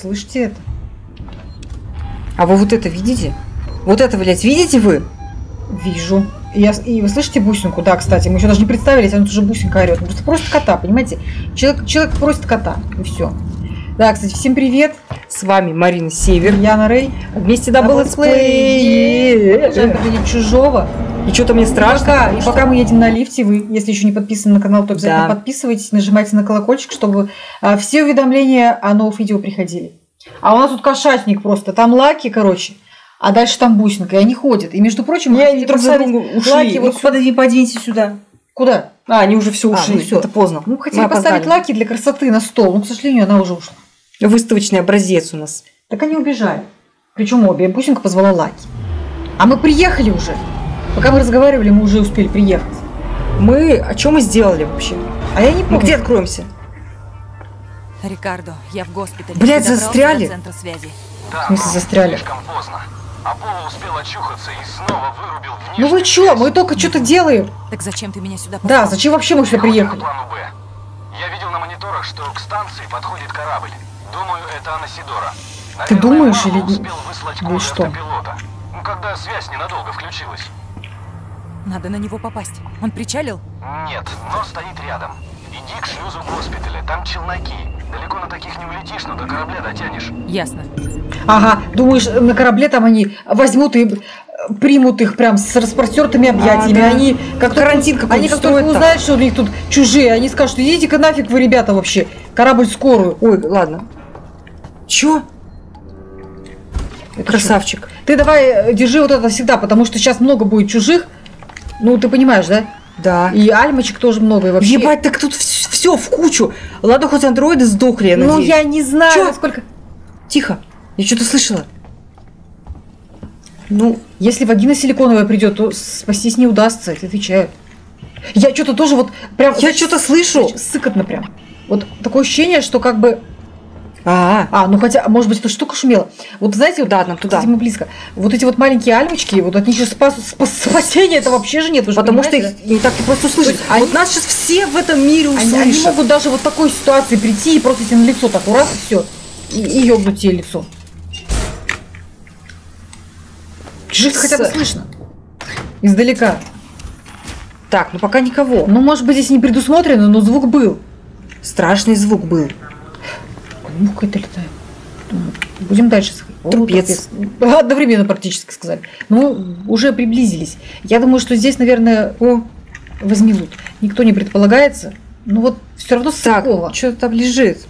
слышите это? А вы вот это видите? Вот это, блядь, видите вы? Вижу. И вы слышите бусинку? Да, кстати, мы еще даже не представились, она уже бусинка орет. Просто просит кота, понимаете? Человек просит кота, и все. Да, кстати, всем привет. С вами Марина Север. Яна Рэй. Вместе дабл летсплей. Чужого. И что-то мне страшно. И пока мы едем на лифте, вы, если еще не подписаны на канал, то обязательно подписывайтесь, нажимайте на колокольчик, чтобы все уведомления о новых видео приходили. А у нас тут кошатник просто. Там Лаки, короче. А дальше там бусинка, и они ходят. И, между прочим, они друг за другом ушли. Лаки, вот подвиньте сюда. Куда? Они уже все ушли. Всё. Это поздно. Мы хотели поставить Лаки для красоты на стол, но, к сожалению, она уже ушла. Выставочный образец у нас. Так они убежали. Причем обе. Бусинка позвала Лаки. А мы приехали уже. Пока мы разговаривали, мы уже успели приехать. А что мы сделали вообще? А я не помню. Мы где откроемся? Рикардо, я в госпитале. Блядь, застряли? В смысле застряли? Слишком поздно. Аполло успел очухаться и снова вырубил внешнюю Ну вы чё? Мы только что-то делаем. Так зачем ты меня сюда Да, послал? зачем вообще мы сюда приехали? Плану Б. Я видел на мониторах, что к станции подходит корабль. Думаю, это Анасидора. Ты думаешь или успел выслать ну коды что? автопилота. Ну, когда связь ненадолго включилась. Надо на него попасть. Он причалил? Нет, но стоит рядом. Иди к шлюзу госпиталя, там челноки. Далеко на таких не улетишь, но до корабля дотянешь. Ясно. Ага, думаешь, на корабле там они возьмут и примут их прям с распростертыми объятиями. Да. Они как карантин какой-то они как только узнают, что у них тут чужие, они скажут, идите-ка нафиг вы, ребята, вообще. Корабль скорую. Ой, ладно. Чё? Красавчик. Ты давай держи вот это всегда, потому что сейчас много будет чужих. Ну, ты понимаешь, да? Да. И альмочек тоже много. И вообще... Ебать, так тут все в кучу. Ладно, хоть андроиды сдохли, я надеюсь. Ну, я не знаю, Чё? насколько... Тихо. Я что-то слышала. Ну, если вагина силиконовая придет, то спастись не удастся, я тебе отвечаю. Я что-то тоже вот прям... Я что-то слышу. Сыкотно прям. Вот такое ощущение, что как бы... А, ну хотя, может быть, эта штука шумела. Вот знаете, да, нам туда. Кстати, мы близко. Вот эти вот маленькие альмочки, вот от них сейчас спасения это вообще же нет. Потому что их не так просто услышать. Вот нас сейчас все в этом мире услышат. Они могут даже вот в такой ситуации прийти и просто тебе на лицо так раз и все. И ёбнуть тебе лицо. Чужих хотя бы слышно. Издалека. Так, ну пока никого. Ну, может быть, здесь не предусмотрено, но звук был. Страшный звук был. Муха какая-то летает. Будем дальше. Трупец. Одновременно практически сказали. Ну, уже приблизились. Я думаю, что здесь, наверное, возьмут. Никто не предполагается. Ну вот все равно сыково. Так, что-то там лежит.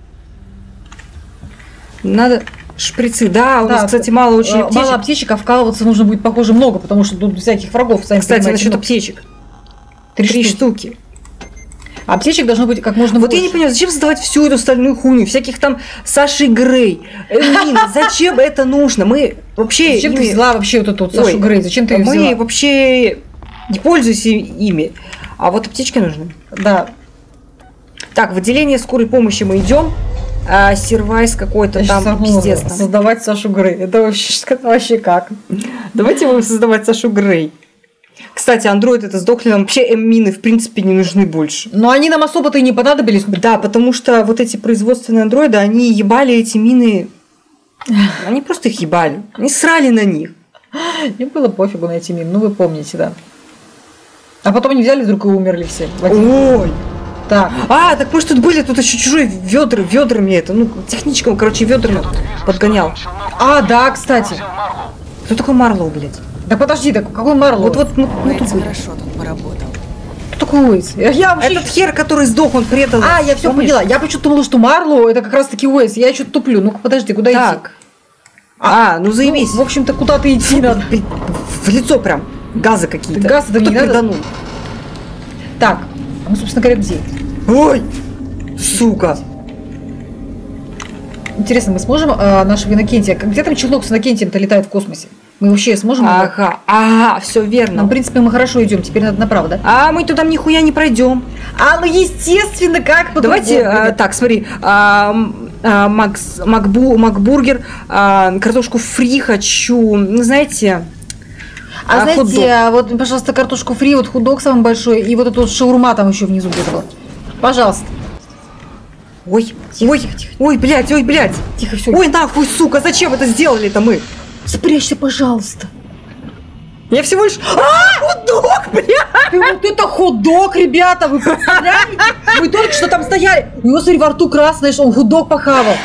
Надо шприцы. Да, у нас, кстати, мало очень аптечек. Мало аптечек, а вкалываться нужно будет, похоже, много, потому что тут всяких врагов. Сами кстати, понимаете, насчет аптечек. 3 штуки. Аптечек должно быть как можно больше. Вот я не понимаю, зачем создавать всю эту остальную хуйню, всяких там Саши Грей, Эмин, зачем это нужно? Мы вообще... Зачем ты взяла вообще вот эту вот Сашу Грей? Зачем ты ее взяла? Мы вообще не пользуемся ими, а вот аптечки нужны. Да. Так, в отделение скорой помощи мы идем. Сервайс какой-то там пиздец. Создавать Сашу Грей. Это вообще как? Давайте будем создавать Сашу Грей. Кстати, андроид это сдохли, нам вообще мины в принципе не нужны больше. Но они нам особо-то и не понадобились. Да, потому что вот эти производственные андроиды, они ебали эти мины. Они просто их ебали. Они срали на них. Им было пофигу на эти мины, ну вы помните, да. А потом они взяли вдруг и умерли все. Ой! Так. Так может тут были, тут еще чужие ведрами это, ну, техничком, короче, ведрами подгонял. Да, кстати. Кто такой Марлоу, блядь? Да подожди, так какой Марлоу? Вот Уэйтс хорошо тут поработал. Кто такой Уэйтс? Я вообще... Этот хер, который сдох, он предал. Я все поняла. Я почему-то думала, что Марлоу это как раз таки Уэйтс. Я что-то туплю. Ну-ка, подожди, куда идти? Ну заебись. Ну, в общем-то, куда-то идти надо. В лицо прям. Газы какие-то. Газы-то не надо. Так, мы, собственно говоря, где? Ой! Сука! Интересно, мы сможем нашего Иннокентия... Где там челнок с Иннокентием-то летает в космосе? Мы вообще сможем... Все верно. Ну, в принципе, мы хорошо идем, теперь надо направо, да? Мы туда нихуя не пройдем. Ну естественно, как? Давайте, так, смотри, Макбургер, картошку фри хочу, знаете... знаете, вот, пожалуйста, картошку фри, вот хот-дог самый большой, и вот эту вот шаурма там еще внизу где-то. Пожалуйста. Ой, ой, блядь, ой, блядь. Тихо, все. Ой, нахуй, сука, зачем это сделали-то мы? Спрячься, пожалуйста. Я всего лишь... хот-дог, блядь! Вот это хот-дог, ребята, вы представляете? Мы только что там стояли. У него, смотри, во рту красное, что он хот-дог похавал.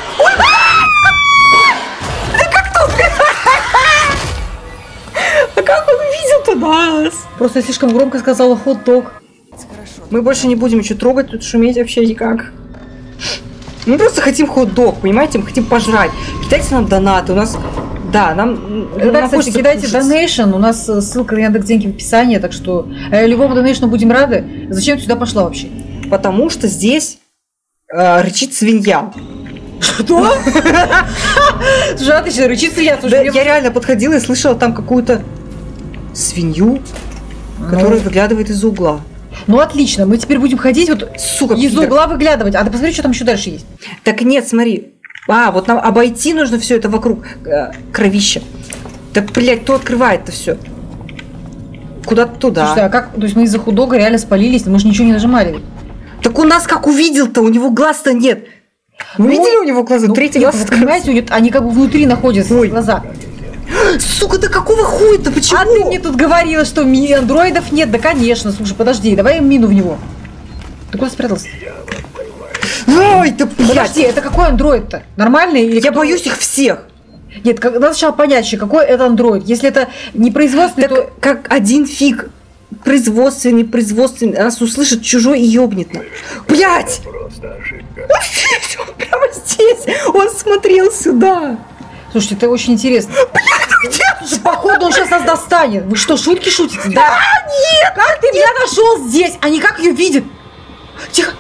А как он увидел-то нас? Просто я слишком громко сказала хот-дог. Мы больше не будем ничего трогать, тут шуметь вообще никак. Мы просто хотим хот-дог, понимаете? Мы хотим пожрать. Кидайте нам донаты, у нас... Да, нам... Да, кстати, кидайте донейшн, у нас ссылка на Яндекс.Деньги в описании, так что любому донейшну будем рады. Зачем ты сюда пошла вообще? Потому что здесь рычит свинья. Что? Слушай, а ты что, рычит свинья? Да, я реально подходила и слышала там какую-то свинью, которая выглядывает из угла. Ну отлично, мы теперь будем ходить вот сука, из угла выглядывать. А ты посмотри, что там еще дальше есть. Так нет, смотри. Вот нам обойти нужно все это вокруг кровища. Да, блядь, кто открывает-то все? Куда-то туда. Слушай, а как? То есть мы из-за хот-дога реально спалились, мы же ничего не нажимали. Так у нас как увидел-то? У него глаз-то нет. Вы видели у него глаза? Третий глаз открывается. Понимаете, они как бы внутри находятся, глаза. Сука, да какого хуя-то? Почему? А ты мне тут говорила, что андроидов нет. Да, конечно. Слушай, подожди, давай мину в него. Ты куда спрятался? Ой, да блядь. Подожди, это какой андроид-то? Нормальный? Или я боюсь их всех. Нет, надо сначала понять, какой это андроид. Если это не производственный, так то... как один фиг. Производственный, нас услышит чужой и ёбнет. Блядь! Он здесь, он прямо здесь. Он смотрел сюда. Слушайте, это очень интересно. Блядь, где? Слушай, походу он сейчас нас достанет. Вы что, шутки шутите? Да. Нет! Как ты меня нашел здесь? А не как ее видит? Тихо.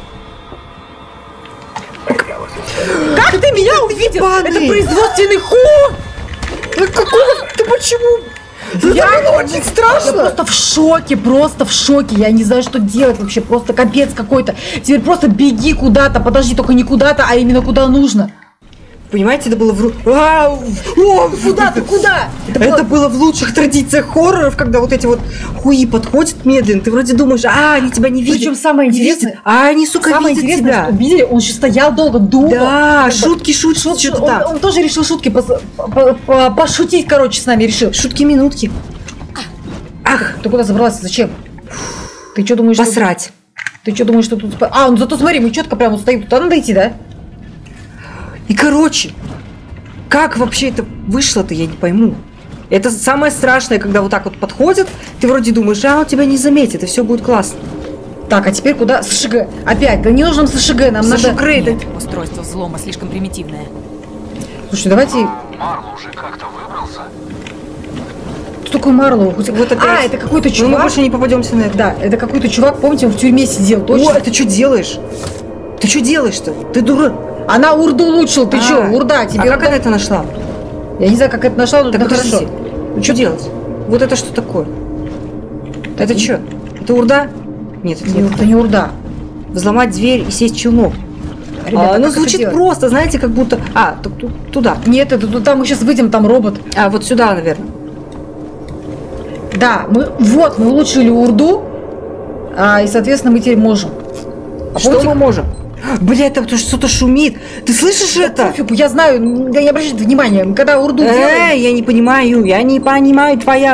Как ты меня увидел? Это производственный ход! Какого? Ты почему? Это очень страшно. Я просто в шоке. Я не знаю, что делать вообще. Просто капец какой-то. Теперь просто беги куда-то. Подожди, только не куда-то, а именно куда нужно. Понимаете, это было Куда ты? Куда? Это было в лучших традициях хорроров, когда вот эти вот хуи подходят медленно. Ты вроде думаешь, они тебя не видят. Причем самое интересное, они, сука, самое видят интересное, тебя. Что видели, он еще стоял долго, думал. Да, шутки, что-то там. Он тоже решил шутки пошутить, короче, с нами решил. Шутки-минутки. Ах, ты куда забралась? Зачем? Ты что думаешь? Посрать. Ты что думаешь, что тут... ну зато смотри, мы четко прямо стоим. Туда надо идти, да? И короче, как вообще это вышло-то, я не пойму. Это самое страшное, когда вот так вот подходят, ты вроде думаешь, он тебя не заметит, и все будет классно. Так, а теперь куда? СШГ. Опять, да не нужно СШГ, нам надо... Нет, устройство взлома слишком примитивное. Слушай, давайте... Марло уже как-то выбрался? Кто такой Марлоу? Вот опять. Это какой-то чувак. Мы больше не попадемся на это. Да, это какой-то чувак, помните, он в тюрьме сидел, точно? О, ты что делаешь? Ты что делаешь-то? Ты дура. Она урду улучшила, ты что, урда, тебе... А как она это нашла? Я не знаю, как это нашла, но так это хорошо. Ну что делать? Вот это что такое? Это что? Это урда? Нет, это не урда. Взломать дверь и сесть в челнок. Ребята, ну звучит просто, знаете, как будто... туда. Нет, это туда мы сейчас выйдем, там робот. Вот сюда, наверное. Да, мы улучшили урду, и, соответственно, мы теперь можем. Что мы можем? Блядь, там что-то шумит. Ты слышишь это? Я знаю, да не обращайте внимания. Когда урду делаем... Я не понимаю твоя...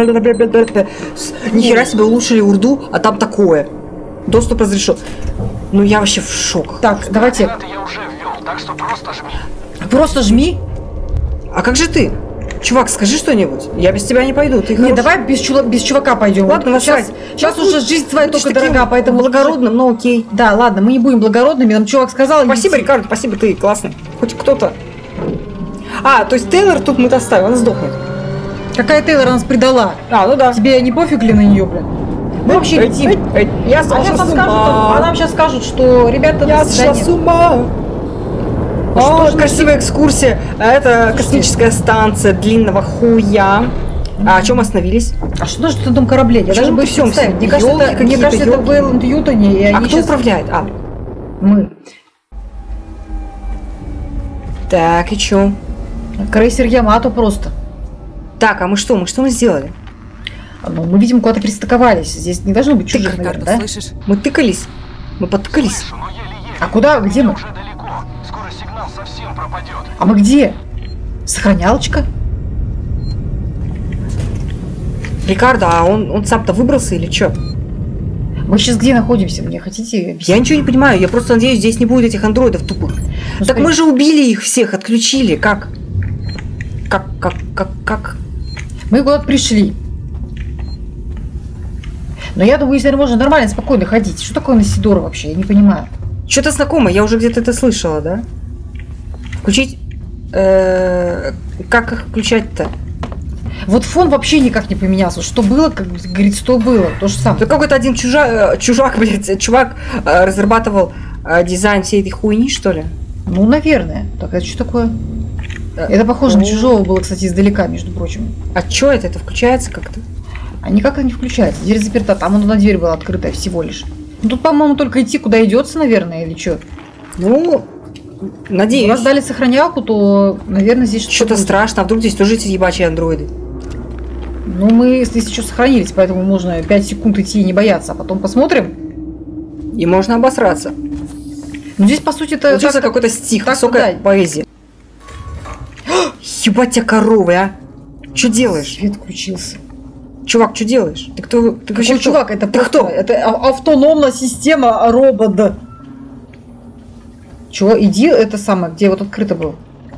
Нихера себе улучшили урду, а там такое. Доступ разрешен. Ну я вообще в шок. Так, давайте... Я уже ввел, так что просто жми. Просто жми? А как же ты? Чувак, скажи что-нибудь. Я без тебя не пойду. Ты нет, давай без чувака пойдем. Ладно, сейчас уже жизнь твоя только дорога, поэтому... Благородным, но окей. Да, ладно, мы не будем благородными, нам чувак сказал... Спасибо, Рикардо, спасибо, ты классный. Хоть кто-то. То есть Тейлор тут мы доставим, она сдохнет. Какая Тейлор нас предала? Ну да. Тебе не пофиг ли на нее, блин? Мы вообще летим. Нам сейчас скажут, что ребята... Я сошла с ума. Красивая экскурсия. Это космическая станция длинного хуя. А о чем остановились? А что даже на том корабле? Я даже боюсь представить. Мне кажется, это Вейланд Ютони. А кто управляет? Мы. Так, и чё? Крейсер Ямато просто. Так, а мы что? Мы сделали? Мы, видимо, куда-то пристыковались. Здесь не должно быть чужих, Рикардо, да? слышишь? Мы тыкались. Мы потыкались. Слышу, А куда? Где мы? Уже далеко. Скоро сигнал совсем пропадет. А мы где? Сохранялочка? Рикардо, а он сам-то выбрался или что? Мы сейчас где находимся? Мне хотите объяснить? Я ничего не понимаю. Я просто надеюсь, здесь не будет этих андроидов тупых. Ну, так мы же убили их всех, отключили. Как? Как? Мы куда-то пришли. Но я думаю, если можно нормально, спокойно ходить. Что такое Насидора вообще? Я не понимаю. Что-то знакомое. Я уже где-то это слышала, да? Включить... Как их включать-то? Вот фон вообще никак не поменялся. Что было, как говорит, что было. То же самое. Да какой-то один чувак разрабатывал дизайн всей этой хуйни, что ли? Ну, наверное. Так, это что такое? Это похоже на чужого было, кстати, издалека, между прочим. А что это? Это включается как-то? А никак это не включается. Дверь заперта. Там одна дверь была открытая всего лишь. Ну, тут, по-моему, только идти, куда идется, наверное, или что? Ну, надеюсь. Раз дали сохранялку, то, наверное, здесь что-то страшно. А вдруг здесь тоже эти ебачие андроиды? Ну, мы, если что, сохранились, поэтому можно 5 секунд идти и не бояться, а потом посмотрим. И можно обосраться. Ну, здесь, по сути, это... Получился какой-то стих, так, высокая да. поэзия. Ебать тебя коровы, а! Что делаешь? Свет включился. Чувак, что делаешь? Ты кто? Ты Какой чувак? Это ты кто? Это автономная система робот. Чего? Иди, это самое, где вот открыто было.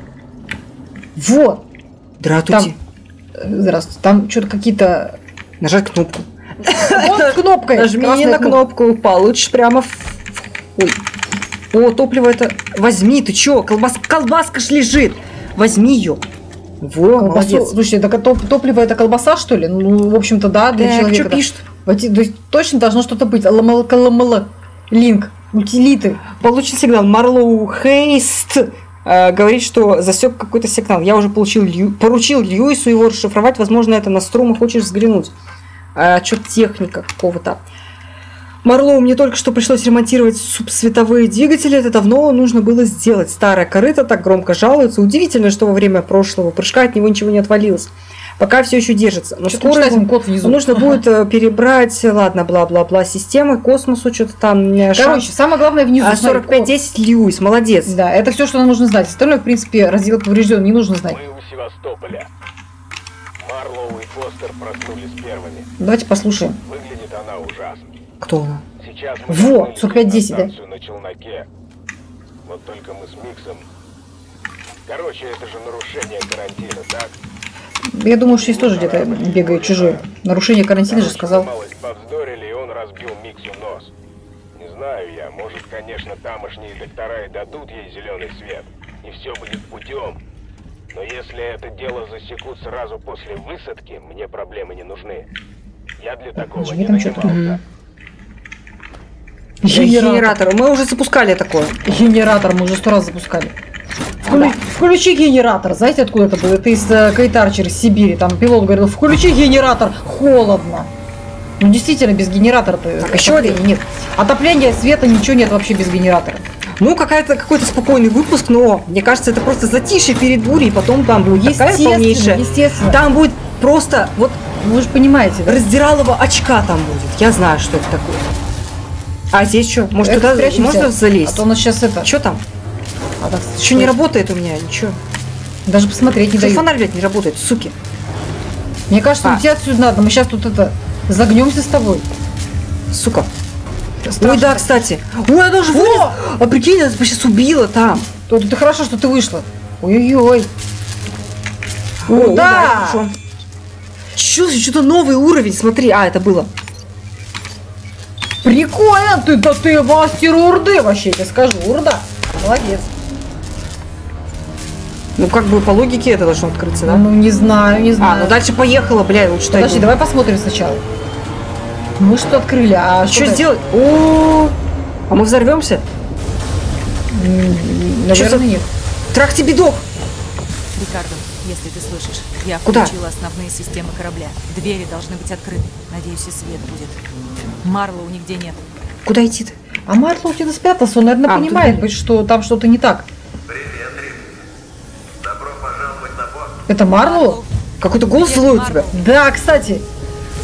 Вот. Здравствуйте. Здравствуйте. Там что-то какие-то... Нажать кнопку. Вот кнопкой. Нажми на кнопку, получишь прямо Ой. О, топливо это... Возьми, ты чё? Колбаска ж лежит. Возьми ее. Во, молодец. Слушай, так топливо это колбаса, что ли? Ну, в общем-то, да, для человека. Что пишут? Точно должно что-то быть. Линк. Утилиты. Получен сигнал. Марлоу Хейст говорит, что засек какой-то сигнал. Я уже поручил Льюису его расшифровать. Возможно, это на струма хочешь взглянуть. Что-то техника какого-то. Марлоу, мне только что пришлось ремонтировать субсветовые двигатели. Это давно нужно было сделать. Старая корыта так громко жалуется. Удивительно, что во время прошлого прыжка от него ничего не отвалилось. Пока все еще держится. Но скоро код внизу. Нужно будет перебрать, ладно, бла-бла-бла, системы, космосу, что-то там. Короче, самое главное внизу. 4510 Льюис, молодец. Да, это все, что нам нужно знать. Остальное, в принципе, раздел поврежден, не нужно знать. Мы у Севастополя. Марлоу и Фостер проснулись первыми. Давайте послушаем. Выглядит она ужасно. Кто она? Сейчас мы Во, 4510, да? на челноке. Вот только мы с Миксом. Короче, это же нарушение карантина, так? Я думаю, что здесь тоже где-то бегает чужое. Нарушение карантина же сказал. Малость повздорили, и он разбил Миксу нос. Не знаю я, может, конечно, тамошние доктора и дадут ей зеленый свет, и все будет путем. Но если это дело засекут сразу после высадки, мне проблемы не нужны. Я для такого не нанимался. Генератор. Мы уже запускали такое. Генератор мы уже 100 раз запускали. Включи генератор. Знаете, откуда это было? Это из Кейт Арчер, из Сибири. Там пилот говорил, включи генератор. Холодно. Ну, действительно, без генератора-то еще один нет. Отопления, света, ничего нет вообще без генератора. Ну, какой-то спокойный выпуск, но мне кажется, это просто затишье перед бурей, и потом там будет такая полнейшая. Естественно. Там будет просто вот... Вы же понимаете, да? Раздиралово очка там будет. Я знаю, что это такое. А здесь что? Может, туда можно залезть? А то у нас сейчас это... Что там? А, так, еще не работает у меня, ничего. Даже посмотреть не дают. Фонарь, блядь, не работает, суки. Мне кажется, уйти отсюда надо. Мы сейчас тут это... Загнемся с тобой. Сука. Ой, да, кстати. Ой, я тоже вылез. А прикинь, я сейчас убила там. Тут это хорошо, что ты вышла. Ой-ой-ой. О, да! Что-то новый уровень, смотри. А, это было. Прикольно, ты мастер урды вообще, я тебе скажу. Урда. Молодец. Ну, как бы по логике это должно открыться, да? Ну, не знаю. А, ну дальше поехала, бля, лучше. Подожди, давай посмотрим сначала. Мы что открыли, а что сделать? О, а мы взорвемся? Наверное, нет. Трах тебе дох! Рикардо, если ты слышишь, я Куда? включила основные системы корабля. Двери должны быть открыты. Надеюсь, и свет будет. Марлоу нигде нет. Куда идти-то? А Марлоу где-то спрятался, он, наверное, понимает, что там что-то не так. Привет, Рим. Добро пожаловать на борт. Это Марлоу? Какой-то голос злой у тебя. Да, кстати.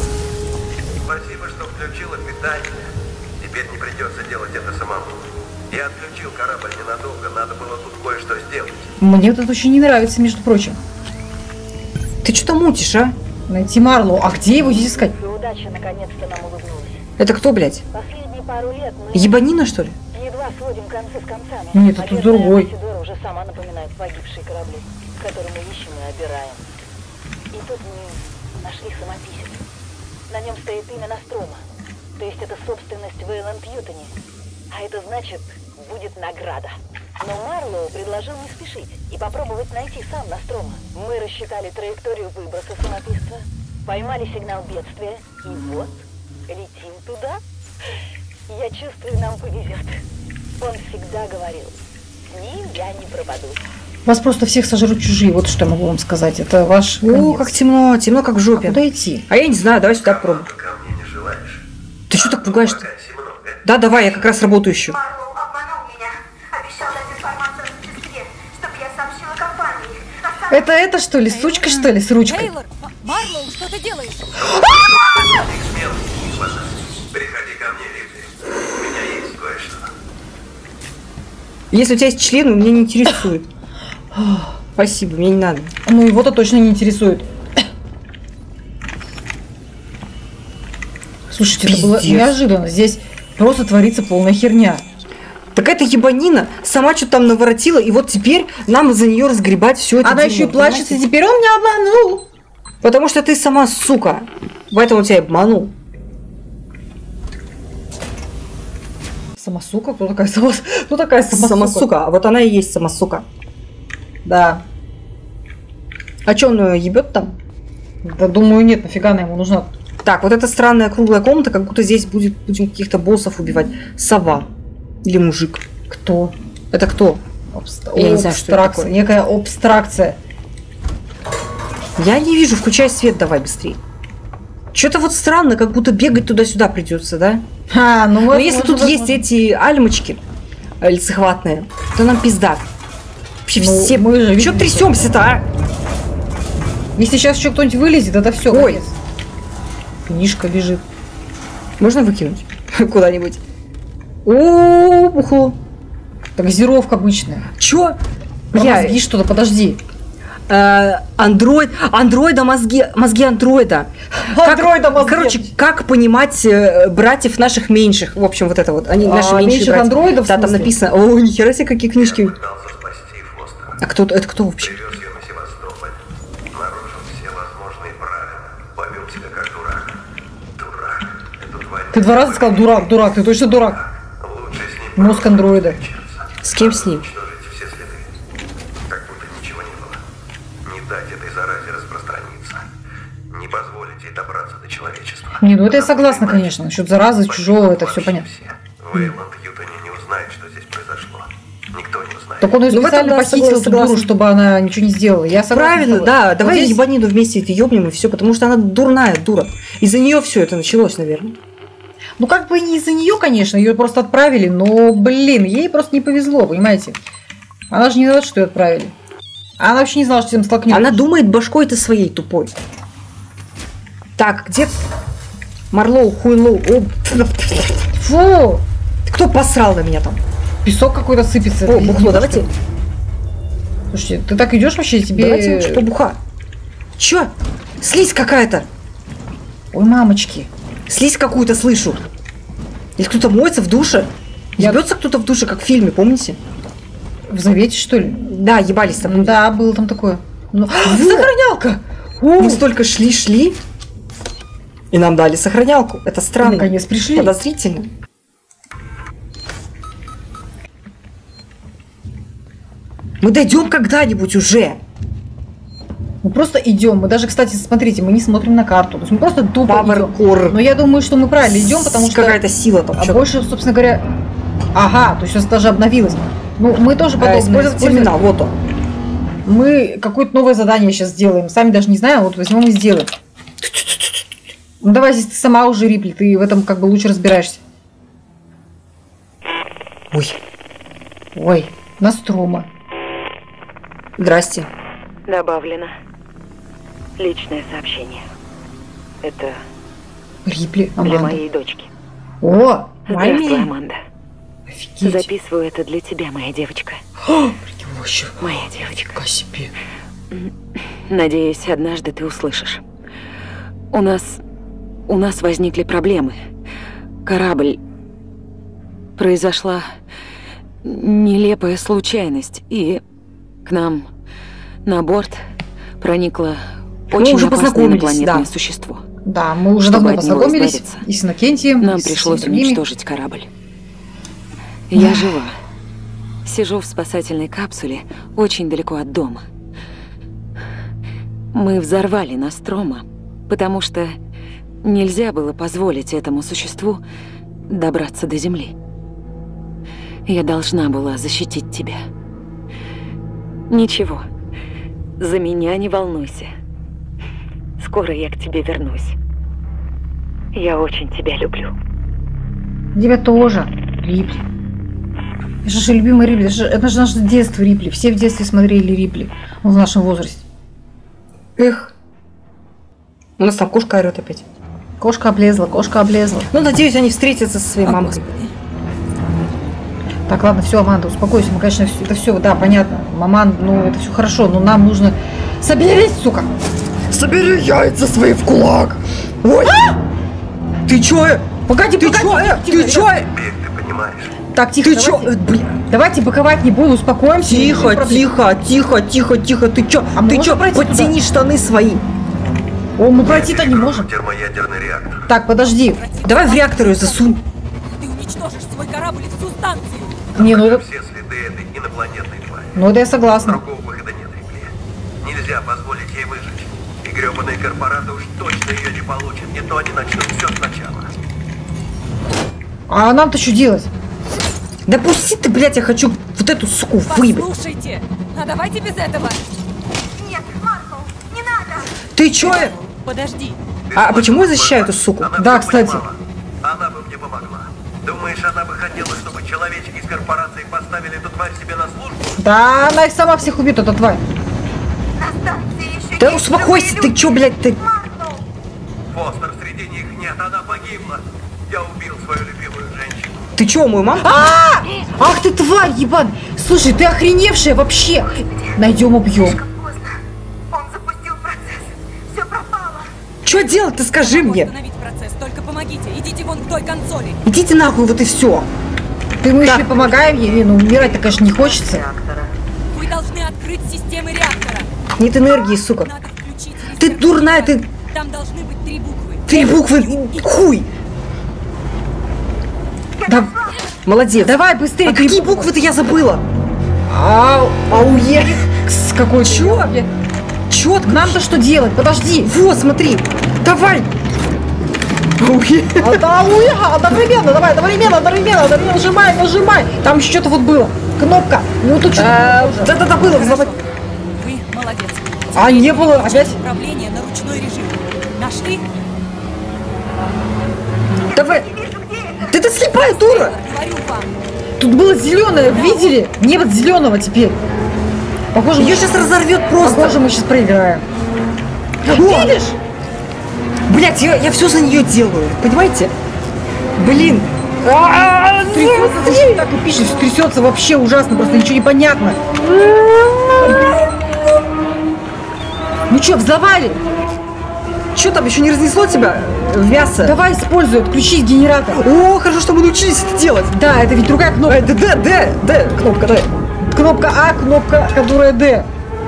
Спасибо, что включила питание. Теперь не придется делать это самому. И Я отключил корабль ненадолго, надо было тут кое-что сделать. Мне вот это очень не нравится, между прочим. Ты что-то мутишь, а? Найти Марлоу. А где его здесь искать? Удача наконец-то нам улыбнулась. Это кто, блядь? Последние пару лет мы Ебанина, что ли? едва сводим концы с концами. Нет, это тут другой. Сидора уже сама напоминает погибшие корабли, которые мы ищем и обираем. И тут мы нашли самописец. На нем стоит имя Нострома. То есть это собственность Вейланд Ютани. А это значит, будет награда. Но Марлоу предложил не спешить и попробовать найти сам Нострома. Мы рассчитали траекторию выброса самописца, поймали сигнал бедствия, и вот, летим туда. Я чувствую, нам повезет. Он всегда говорил, с ним я не пропаду. Вас просто всех сожрут чужие, вот что я могу вам сказать. Это ваш конец. О, как темно, темно как в жопе. А куда идти? А я не знаю, давай сюда попробуем. Ко мне не желаешь? Ты что так пугаешь-то? Вакансий много. Да, давай, я как раз работаю еще. Марлоу обманул меня. Обещал дать информацию о сестре, чтобы я сообщила компании. А сам Это что ли? Сучка, что ли, с ручкой? Тейлор! Марлоу, что ты делаешь? Их смелости не хватает. Приходи ко мне, Рипли. У меня есть кое-что. Если у тебя есть член, меня не интересует. Спасибо, мне не надо. Ну его-то точно не интересует. Слушайте, это было Пиздец. неожиданно. Здесь просто творится полная херня. Так эта ебанина сама что-то там наворотила, и вот теперь нам за нее разгребать все это. Она еще и плачется, теперь он меня обманул. Потому что ты сама сука. Поэтому тебя и обманул. Самосука? Кто такая самосука? Кто такая самосука? Самосука. А вот она и есть самосука. Да. А что он ебет там? Да думаю, нет, нафига она ему нужна. Так, вот эта странная круглая комната, как будто здесь будем каких-то боссов убивать. Сова. Или мужик. Кто? Это кто? Я не знаю, что это такое. Некая абстракция. Я не вижу, включай свет давай быстрее. Что-то вот странно, как будто бегать туда-сюда придется, да? Но если тут есть эти альмочки лицехватные, то нам пизда. Вообще Ну, все... мы же Чё видим, трясемся-то, а? Если сейчас еще кто-нибудь вылезет, это все. Ой. Книжка лежит. Можно выкинуть куда-нибудь? О, бухло. Так газировка обычная. Чё? Про мозги что-то, подожди. Андроида мозги андроида. Андроида мозги. Короче, как понимать братьев наших меньших? В общем, вот это вот. Они наши меньшие меньших братья. андроидов, Да, в там смысле? написано. О, нихера себе, какие книжки. Пытался спасти Фостера. А кто это кто вообще? Привез ее на Севастополь. Нарушил все возможные правила. Повел себя как дурак. Дурак. Эту тварь... Ты 2 раза сказал дурак, ты точно дурак. Лучше с ним Мозг андроида. С кем с ним? уничтожить все следы. Как будто ничего не было. Не дать этой заразе распространиться. Не позволить ей добраться до человечества. Не, ну это я согласна, конечно. Насчет заразы, чужого, это все понятно. Вейланд Ютани не узнает, что здесь произошло. Никто не узнает. Так он ее Ну, в этом, специально да, похитил, эту согласна. дуру, чтобы она ничего не сделала. Я согласна. Правильно, с тобой. да. Вот Давай здесь- ебанину вместе это ебнем и все, потому что она дурная дура. Из-за нее все это началось, наверное. Ну, как бы не из-за нее, конечно, ее просто отправили, но, блин, ей просто не повезло, понимаете? Она же не знала, что ее отправили. Она вообще не знала, что с этим столкнется. Она думает башкой-то своей тупой. Так, где Марлоу, хуйлоу? О, Фу! кто посрал на меня там? Песок какой-то сыпется. О, Ты бухло, не давайте. можешь- Слушайте, ты так идешь вообще, тебе... Давайте что буха. Чё? Слизь какая-то. Ой, мамочки. Слизь какую-то слышу. Или кто-то моется в душе. Я- Ебется кто-то в душе, как в фильме, помните? В Завете, что ли? Да, ебались там. Да, было там такое. Ну, сохранялка! Мы столько шли, и нам дали сохранялку. Это странно. Наконец пришли. Подозрительно. Мы дойдем когда-нибудь уже. Мы просто идем. Мы даже, кстати, смотрите, мы не смотрим на карту. То есть мы просто тупо идем. Паверкор. Но я думаю, что мы правильно идем, потому что... Какая-то сила там. А чё-то. больше, собственно говоря... Ага, то есть сейчас даже обновилось. Ну, мы тоже подобное Использовать используем. терминал, вот он. Мы какое-то новое задание сейчас сделаем. Сами даже не знаем, вот возьмем и сделаем. Ну давай, здесь ты сама уже, Рипли, ты в этом как бы лучше разбираешься. Ой, Ой, Нострома. здрасте. Добавлено личное сообщение. Это Рипли, для Аманда. моей дочки. О, Здравствуй, маме. Аманда. Офигеть. Записываю это для тебя, моя девочка. Вообще. Моя девочка. По себе. Надеюсь, однажды ты услышишь. У нас возникли проблемы. Корабль... Произошла нелепая случайность, и к нам на борт проникло очень уже опасное инопланетное существо. Да, мы уже давно познакомились и с Иннокентием. Нам пришлось уничтожить корабль. Я жива. Сижу в спасательной капсуле очень далеко от дома. Мы взорвали Нострома, потому что нельзя было позволить этому существу добраться до Земли. Я должна была защитить тебя. Ничего, за меня не волнуйся. Скоро я к тебе вернусь. Я очень тебя люблю. Тебя тоже, Рипли. Это же любимый Рипли. Это же наше детство, Рипли. Все в детстве смотрели Рипли. В нашем возрасте. Эх. У нас там кошка орёт опять. Кошка облезла, кошка облезла. Ну, надеюсь, они встретятся со своей мамой. Так, ладно, все, Аманда, успокойся. Мы, конечно, это все, да, понятно. Маман, ну, это все хорошо, но нам нужно... Соберись, сука! Собери яйца свои в кулак! Ой! Ты чё? Погоди, ты чё? Ты чё? Бег, ты понимаешь? Так, тихо, ты давайте, чё? Блин. Давайте боковать не буду, успокоимся. Тихо, тихо, тихо, тихо, тихо. Ты чё? Ты чё? Подтяни штаны свои. О, мы пройти-то не можем. Термоядерный реактор. Так, подожди. Давай в реактор её засунь. Ты уничтожишь свой корабль и всю станцию. Не, ну это... Все следы этой инопланетной твари. Ну это я согласна. Другого выхода нет, Рипли. Нельзя позволить ей выжить. И грёбаные корпораты уж точно ее не получат. Не то они начнут все сначала. А нам-то что делать? Да пусти ты, блядь, я хочу вот эту суку выебать. Послушайте, а давайте без этого. Нет, Маркл, не надо! Ты чё? Подожди. А почему я защищаю эту суку? Она Да, всё кстати. понимала. Она бы мне помогла. Думаешь, она бы хотела, чтобы человечки из корпорации поставили эту тварь себе на службу? Да, она их сама всех убьет, эта тварь. На станции еще Да есть успокойся, живые ты люди. чё, блядь, ты... Маркл! Фостер среди них нет, она погибла. Я убил свою любимую женщину. Ты чё, мою маму? Ах ты тварь, ебан! Слушай, ты охреневшая вообще! Найдем, убьем. Слишком поздно. Он запустил процесс. Все пропало. Чё делать, ты скажи мне? Остановить процесс, только помогите. Идите вон к той консоли. Идите нахуй, вот и все. Ты мы еще и помогаем ей, ну умирать-то, конечно, не хочется. Вы должны открыть системы реактора. Нет энергии, сука. Надо включить Ты резерв. дурная, ты... Там должны быть 3 буквы. 3 буквы, хуй. Да, Молодец. давай быстрее. А какие буквы-то я забыла? Ауе. С какой Чё? Чётко. Нам-то что делать? Подожди. Вот, смотри. Давай. Ауе. Ауе, одновременно, давай, одновременно, нажимай. Там еще что-то вот было. Кнопка. Ну тут что-то уже. Да-да-да, было взломать. Вы молодец. А не было опять? Управление на ручной режим. Нашли? Давай. Ты слепая дура. Говорю вам. Тут было зеленое, видели? Небо зеленого теперь. Похоже, Ее сейчас разорвет просто. Похоже, мы сейчас проиграем. Видишь? Блять, я все за нее делаю, понимаете? Блин. Трясется, ты же так и пишешь, трясется вообще ужасно, просто ничего не понятно. Ну что, взломали? Что там, еще не разнесло тебя в мясо? Давай используй, отключить генератор. О, хорошо, что мы научились это делать. Да, это ведь другая кнопка. Д, кнопка Д. Кнопка А, кнопка, которая Д.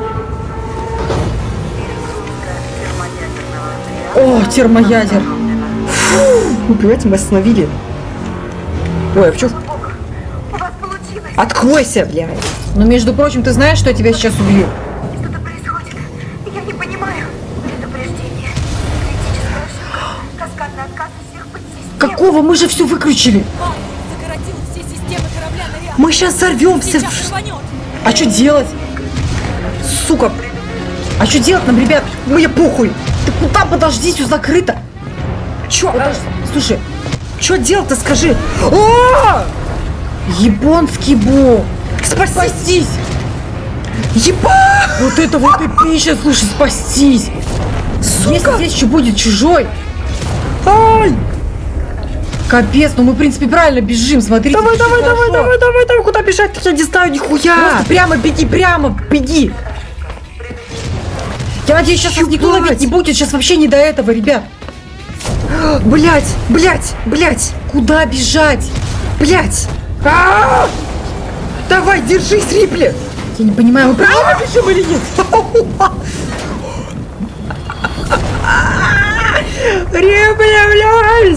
О, термоядер. Ну, понимаете, мы остановили. Ой, а в чем? У вас получилось. Откройся, блядь. Но, между прочим, ты знаешь, что я тебя сейчас убью? Что-то происходит. Я не понимаю. Предупреждение. Критическая ошибка. Каскадный отказ всех подсистем. Какого? Мы же все выключили. Марк закоротил все системы корабля на реактор. Мы сейчас сорвемся. Сейчас рванет. А что делать? Сука. А что делать нам, ребят? Мне похуй. Ты куда? Подожди, все закрыто. Чё? Слушай, Что делать-то, скажи? О! японский бог. Спастись! Еба! Вот это вот эпично, слушай, спастись. Сука! Если здесь еще будет чужой. Ай! Капец, ну мы, в принципе, правильно бежим, смотрите. Давай, куда бежать? Я не знаю, нихуя. Просто прямо беги. Я надеюсь, сейчас нас никто ловить не будет, сейчас вообще не до этого, ребят. Блять. Куда бежать? Блять. Давай, держись, Рипли. Я не понимаю, мы правильно бежим или нет? Рипли, блядь.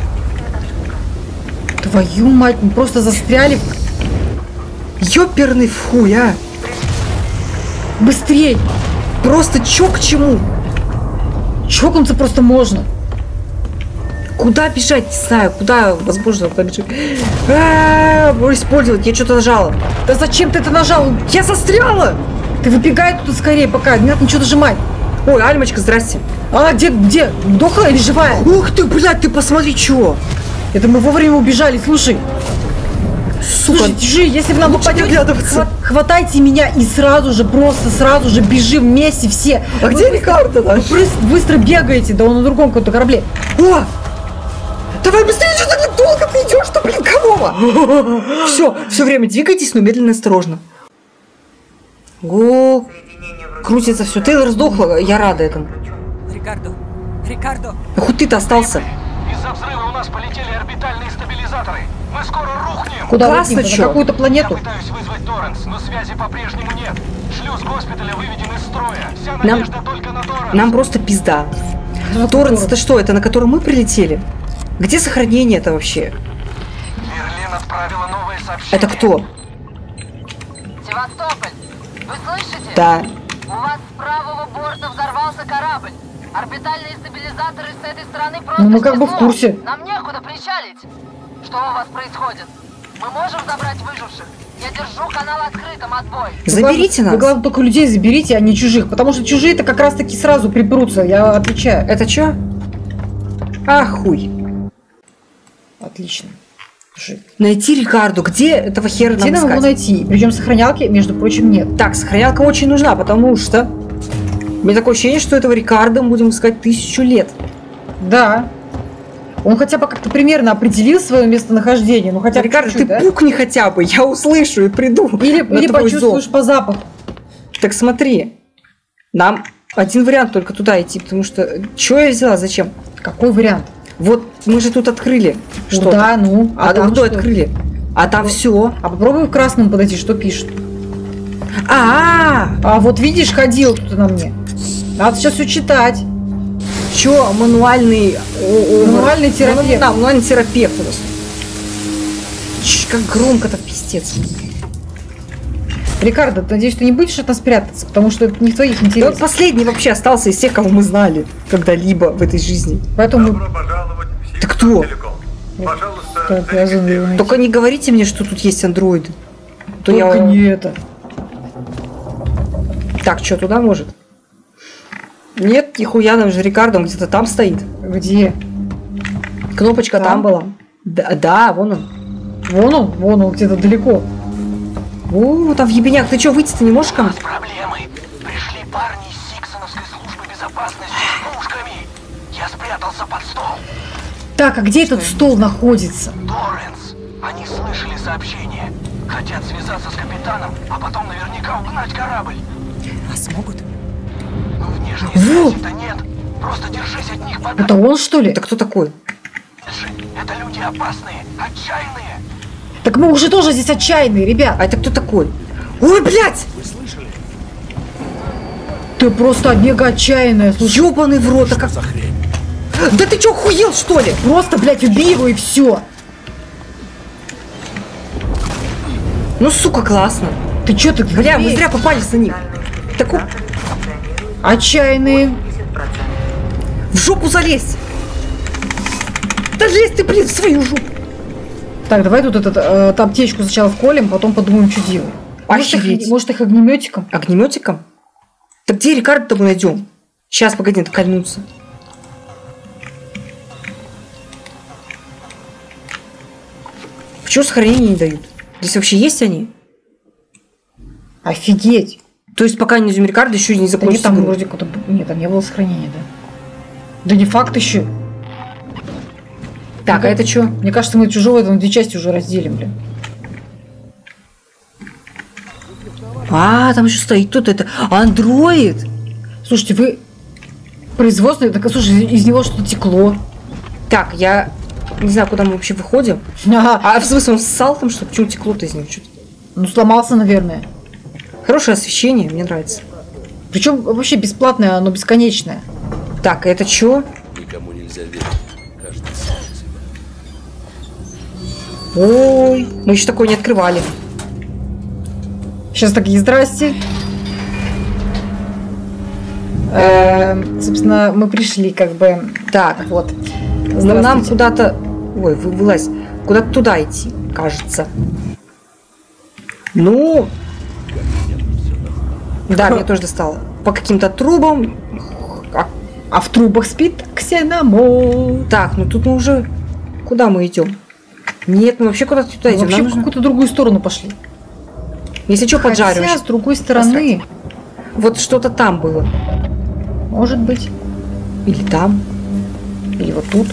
Твою мать, мы просто застряли. Ёперный хуй, а. Быстрей. Просто чё к чему? Чокнуться просто можно. Куда бежать? Не знаю. Куда, возможно, куда бежать? Использовать. Я что-то нажала. Да зачем ты это нажал? Я застряла! Ты выбегай тут скорее пока. Не надо ничего нажимать. Ой, Альмочка, здрасте. Она где? Дохлая или живая? Ух ты, блядь, ты посмотри, чё. Это мы вовремя убежали, слушай. Сука, Слушай, держи, если вы нам попадете, хватайте меня и сразу же бежим вместе все. А где Рикардо наш? Быстро бегаете, да он на другом каком-то корабле. О! Давай быстрее, что так долго ты идешь-то, блин, корова! Все время двигайтесь, но медленно и осторожно. О, крутится все. Тейлор сдохла, я рада этому. Рикардо! А хоть ты-то остался. Из-за взрыва у нас полетели орбитальные стабилизаторы. Мы скоро рухнем. Куда Классно, летим? чё? На какую-то Я планету? пытаюсь вызвать Торренс, но связи по-прежнему нет. Шлюз госпиталя выведен из строя. Вся надежда только на Торренс. Нам просто пизда. Торренс, это что? Это на котором мы прилетели? Где сохранение-то вообще? Берлин отправила новое сообщение. Это кто? Севастополь, вы слышите? Да. У вас с правого борта взорвался корабль. Орбитальные стабилизаторы с этой стороны просто Ну, мы как бы в снесло. курсе. Нам некуда причалить. Что у вас происходит? Мы можем забрать выживших? Я держу канал открытым, отбой. Заберите Вы, нас. главное, только людей заберите, а не чужих. Потому что чужие-то как раз-таки сразу припрутся, я отвечаю. Это что? А, хуй. Отлично. Слушай, Найти Рикардо. Где этого хера где нам нам его искать? найти? Причем сохранялки, между прочим, нет. Так, сохранялка очень нужна, потому что... У меня такое ощущение, что этого Рикардо мы будем искать 1000 лет. Да. Он хотя бы как-то примерно определил свое местонахождение. Ну хотя бы Рикардо, чуть-чуть, ты да? пукни хотя бы, я услышу и приду. Или на твой почувствуешь зов. по запаху. Так смотри, нам один вариант только туда идти, потому что... Чё я взяла, зачем? Какой вариант? Вот мы же тут открыли что-то. Да, ну. А там что что? открыли? А там все. А попробуй в красном подойти, что пишет. А, А вот видишь, ходил тут на мне. Надо сейчас все читать. чё, мануальный... Мануальный терапевт. Да, мануальный терапевт у нас. Как громко-то, пиздец. Рикардо, надеюсь, ты не будешь от нас прятаться, потому что это не в твоих Да он интересах. последний вообще остался из тех, кого мы знали когда-либо в этой жизни. Поэтому Добро пожаловать в Ты кто? Телеком. Пожалуйста, ты обязан его найти. Только не говорите мне, что тут есть андроиды. То Только я... не это. Так, что, туда может? Нет, нихуя, нам же Рикардо, он где-то там стоит. Где? Кнопочка там Там? была. Да, вон он. Вон он где-то далеко. О, там в ебенях. Ты что, выйти-то не можешь ко мне? Проблемы. Пришли парни из Сиксоновской службы безопасности с пушками. Я спрятался под стол. Так, а где этот стол находится? Торренс. Они слышали сообщение. Хотят связаться с капитаном, а потом наверняка угнать корабль. А смогут? Ну, внешней Вот. связи-то нет. Просто держись от них подальше. Это он, что ли? Это кто такой? Это люди опасные, отчаянные. Так мы уже тоже здесь отчаянные, ребят. А это кто такой? Ой, блядь! Ты просто мега отчаянная, слушай. Ёбаный в рот, а как... Да ты чё, охуел, что ли? Просто, блядь, убей его и все. Ну, сука, классно. Ты чё так, Бля, мы зря попались на них. Такой... Отчаянные. В жопу залезь! Да лезь ты, блин, в свою жопу! Так, давай тут этот аптечку сначала вколем, потом подумаем, что делать. Охереть. Может их огнеметиком? Огнеметиком? Так где Рикардо-то мы найдем? Сейчас, погоди, это кольнуться. Почему сохранения не дают? Здесь вообще есть они? Офигеть. То есть пока не найдем Рикардо, еще не Да нет, закончится там игру. вроде как-то... Нет, там не было сохранения, да. Да не факт еще. Так, а это что? Мне кажется, мы чужого на две части уже разделим, блин. А, там еще стоит тут это. Андроид! Слушайте, вы производственный, так, слушай, из него что-то текло. Так, я не знаю, куда мы вообще выходим. Ага. А в смысле, он ссал там, что почему текло-то из него что-то? Ну, сломался, наверное. Хорошее освещение, мне нравится. Причем вообще бесплатное, оно бесконечное. Так, это что? Никому нельзя верить. Каждый сам себя. Ой, мы еще такое не открывали. Сейчас такие, здрасте. Собственно, мы пришли, как бы. Так, Вот. ну, нам куда-то... Ой, вылазь. Куда-то туда идти, кажется. Ну... Да, мне тоже достало. По каким-то трубам. А в трубах спит ксеномол. Так, ну тут мы уже... Куда мы идем? Нет, мы вообще куда-то туда идем. Вообще в какую-то другую сторону пошли. Если что, поджарим. Хотя, с другой стороны... Вот что-то там было. Может быть. Или там. Или вот тут.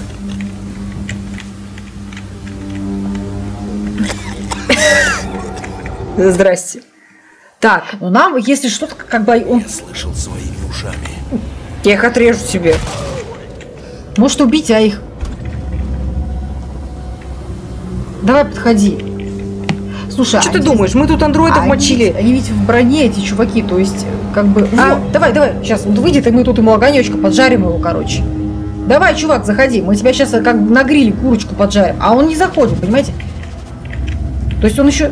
Здрасте. Так. Но нам, если что-то, как бы он... Я слышал своими ушами. Я их отрежу себе. Может убить, а их... Давай, подходи. Слушай, Что ты думаешь? Мы тут андроидов мочили. Они ведь в броне, эти чуваки, то есть, как бы... Давай, сейчас вот выйдет, и мы тут ему огонечка поджарим его, короче. Давай, чувак, заходи. Мы тебя сейчас как бы на гриле курочку поджарим. А он не заходит, понимаете? То есть он еще...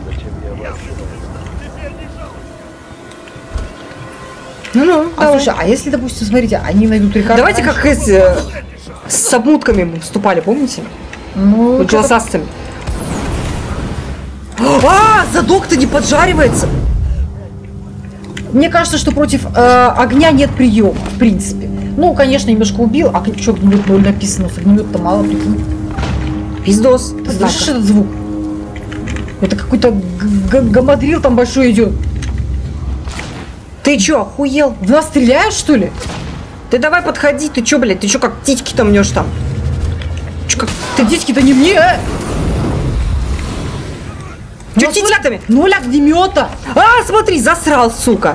Ну, слушай, а если, допустим, смотрите, они найдут Рикардо... Давайте как с обмутками мы вступали, помните? Ну, вот голосастыми. А, задок-то не поджаривается. Мне кажется, что против огня нет приема, в принципе. Ну, конечно, немножко убил, а что огнемет 0 написано, с огнемета мало, прикинь. Пиздос. Ты слышишь этот звук? Это какой-то гамадрил там большой идет. Ты чё, охуел? В нас стреляют, что ли? Ты давай подходи, ты чё, блядь, ты чё как титьки-то мнешь там? Чё, как... Ты титьки-то не мне, а? Чё титьки-то? 0 огнемета! А, смотри, засрал, сука.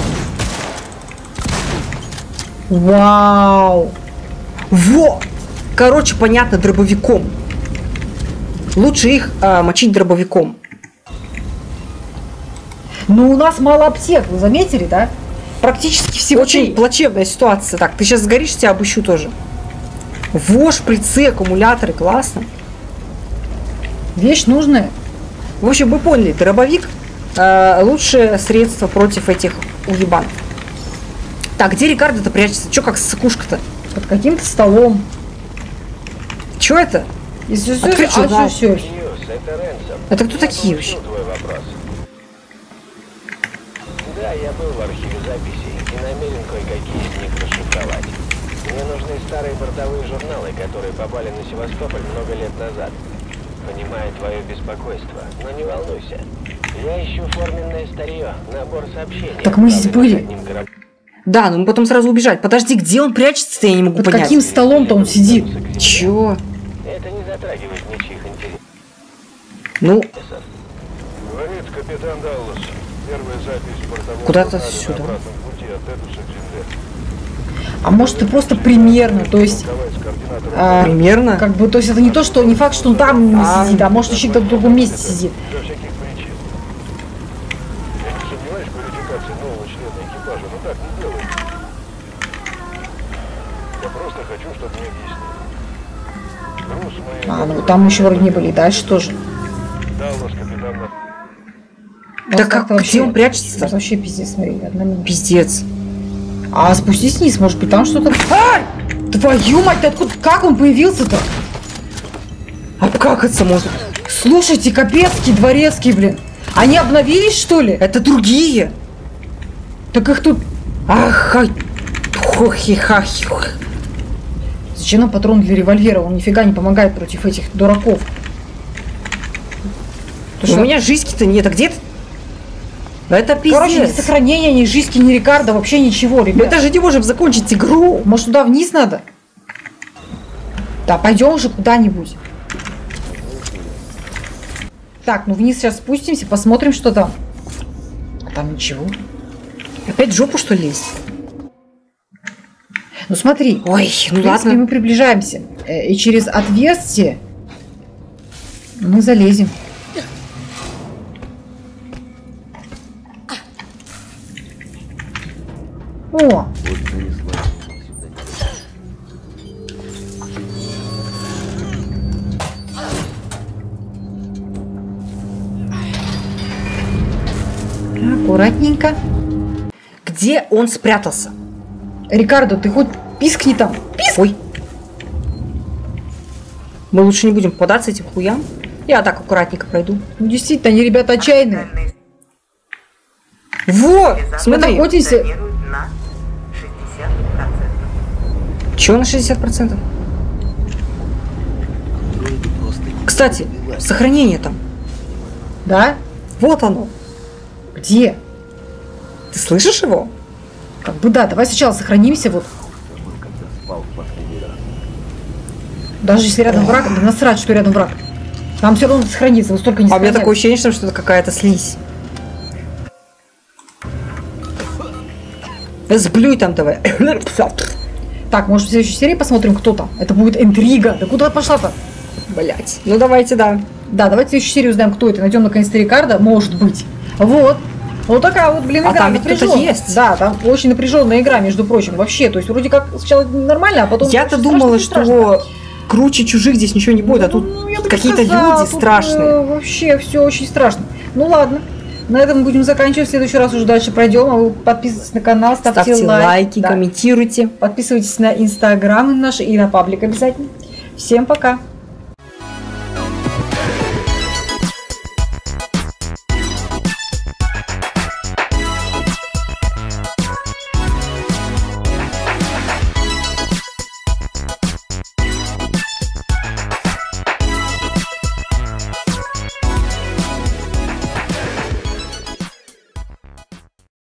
Вау! Во! Короче, понятно, дробовиком. Лучше их мочить дробовиком. Ну, у нас мало аптек, вы заметили, да? Практически все... Очень плачевная ситуация. Так, ты сейчас сгоришь, тебя обыщу тоже. Во, шприцы, аккумуляторы, классно. Вещь нужная. В общем, вы поняли, дробовик лучшее средство против этих уебанов. Так, где Рикардо-то прячется? Чё как сыкушка-то? Под каким-то столом. Чё это? Все. Это кто такие вообще? Да, я был в архиве записей и намерен кое-какие из них расшифровать. Мне нужны старые бортовые журналы, которые попали на Севастополь много лет назад. Понимаю твое беспокойство, но не волнуйся. Я ищу форменное старье, набор сообщений. Так мы здесь были. Да, но мы потом сразу убежать. Подожди, где он прячется-то, я не могу под понять. Каким столом-то он сидит? Чё? Это не затрагивает ничьих интересов. Ну... Говорит капитан Даллас. Первая запись бортового куда-то журнала сюда. на обратном пути от Эдуса к Земле. А может, ты просто примерно, то есть... Примерно? Как бы, то есть это не то, что не факт, что он там сидит, а может еще где-то в другом месте сидит. Для всяких причин. Я не сомневаюсь в квалификации нового члена экипажа, но так не делай. Я просто хочу, чтобы мне объяснили. Груз моей... Ну там еще вроде не были, и дальше тоже. Даллас, капитан... Да как, где он прячется? Вообще пиздец, смотри, одна минута. Пиздец. А спустись вниз, может быть, там что-то... Ай! Твою мать, ты откуда? Как он появился-то? Обкакаться может. Слушайте, Капецкий, Дворецкий, блин. Они обновились, что ли? Это другие. Так их тут... Ах, хохи-хахи. Зачем нам патрон для револьвера? Он нифига не помогает против этих дураков. У меня жизни-то нет. А где ты? Это пиздец. Короче, ни сохранения, ни жизни, ни Рикардо, вообще ничего, ребят. Мы даже не можем закончить игру. Может, туда вниз надо? Да, пойдем уже куда-нибудь. Так, ну вниз сейчас спустимся, посмотрим, что там. А там ничего. Опять в жопу, что ли, лезть? Ну смотри. Ой, ну в принципе, ладно. мы приближаемся. И через отверстие мы залезем. О! Аккуратненько. Где он спрятался? Рикардо, ты хоть пискни там. Писк! Ой. Мы лучше не будем попадаться этим хуям. Я так аккуратненько пройду. Ну, действительно, они ребята отчаянные. Во! Мы Смотри. находимся... На 60%. Чего на 60%? Кстати, сохранение там. Да? Вот оно. Где? Ты слышишь его? Как бы да, давай сначала сохранимся вот. Даже если рядом враг, да насрать, что рядом враг. Нам все равно сохранится, вот столько не А у меня сохраняется. такое ощущение, что это какая-то слизь. Сблюй там давай. Так, может в следующей серии посмотрим, кто там. Это будет интрига. Да куда пошла-то? Блять. Ну давайте, да. Да, давайте в следующей серии узнаем, кто это. Найдем наконец-то Рикардо, может быть. Вот. Вот такая вот, блин, А игра там ведь кто-то напряжённая. есть. Да, там очень напряженная игра, между прочим, вообще. То есть вроде как сначала нормально, а потом... Я-то очень думала, страшно. что круче чужих здесь ничего не будет, а тут Ну, я бы какие-то сказала, люди тут, страшные. вообще все очень страшно. Ну ладно, на этом будем заканчивать. В следующий раз уже дальше пройдем. А вы подписывайтесь на канал, ставьте Лайки, да. комментируйте. Подписывайтесь на инстаграм наш и на паблик обязательно. Всем пока.